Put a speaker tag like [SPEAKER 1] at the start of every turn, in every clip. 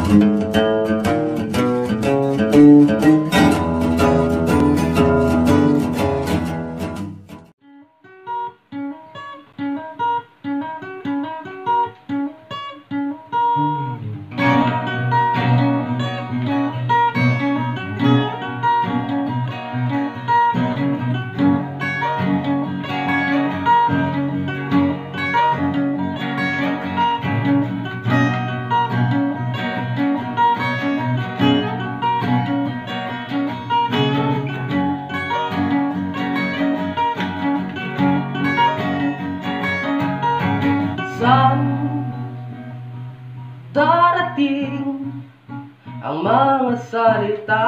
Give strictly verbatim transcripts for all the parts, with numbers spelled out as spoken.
[SPEAKER 1] Saan darating ang mga salita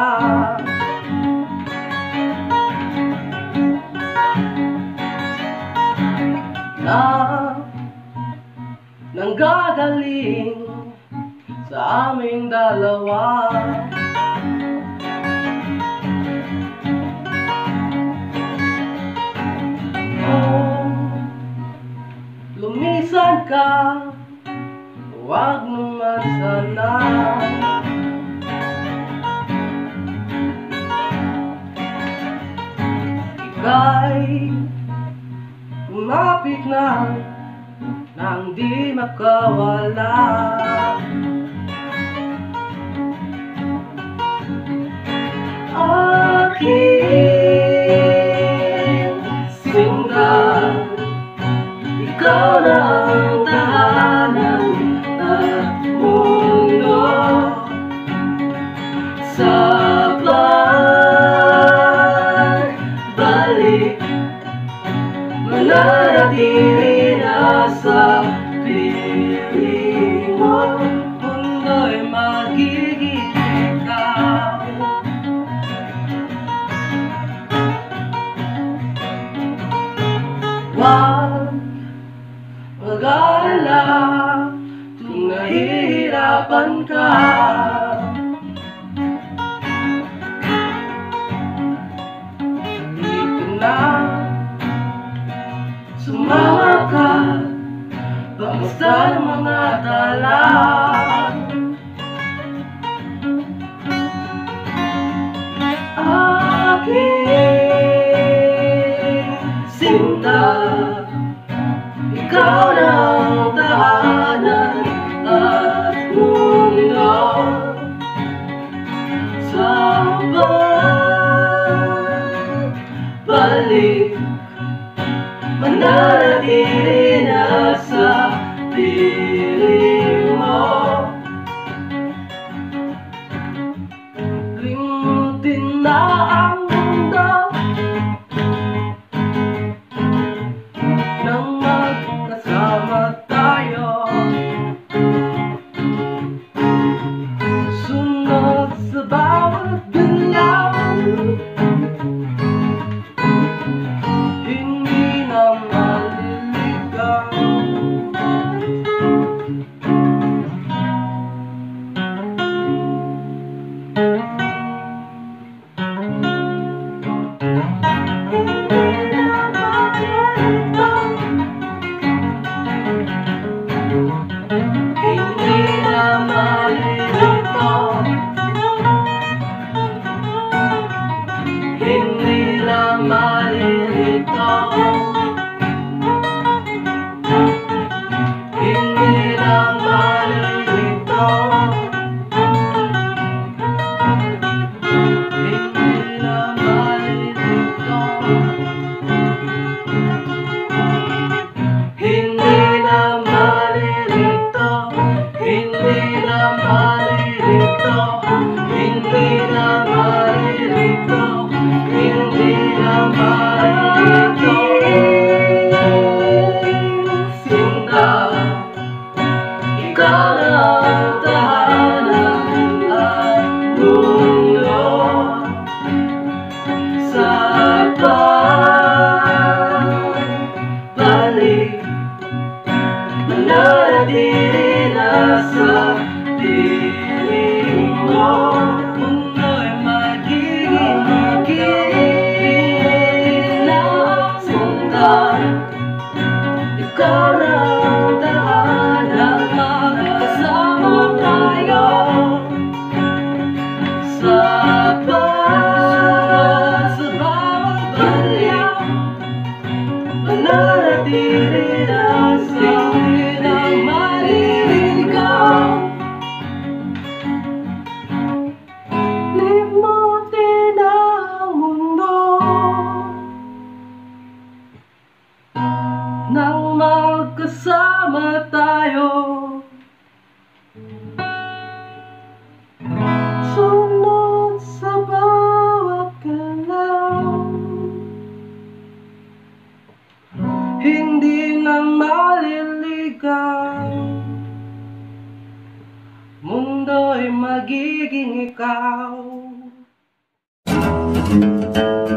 [SPEAKER 1] na nanggagaling sa aming dalawa? Lumisan ka, huwag naman sana. Ika'y kumapit na nang di makawala. Aking sinta, ikaw na ang tahanan at mundo. Sa pagbalik, mananatili na sa piling mo. Mundo'y magiging ikaw. Wag mag-alala kung nahihirapan ka. Dito na, sumama ka, basta ng mga tala. Aking sinta, ikaw na ang tahanan at mundo. Sa pagbalik, mananatili na sa piling mo. Limutin na ang mundo nang magkasama tayo. Sunod sa bawat galaw, hindi na maliligaw. Hindi na malilito, hindi na malilito, hindi na malilito, hindi na malilito, hindi na malilito, hindi na malilito, hindi na malilito, hindi na malilito. Sinta, ikaw na ang tahanan at mundo. Sa pagbalik, mananatili na sa piling mo. Mundo'y magiging magiging na sinta, ikaw na ang tahanan, magkasama tayo. tayo. Sunod sa bawat galaw, hindi na maliligaw. Mundo'y magiging ikaw.